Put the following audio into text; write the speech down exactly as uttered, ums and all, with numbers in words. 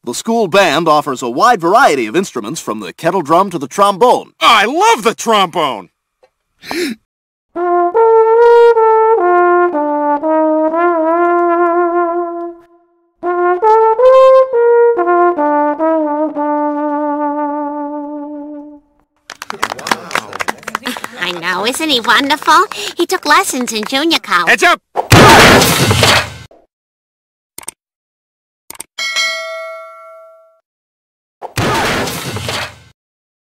The school band offers a wide variety of instruments from the kettle drum to the trombone. I love the trombone! I know, isn't he wonderful? He took lessons in junior college. Heads up!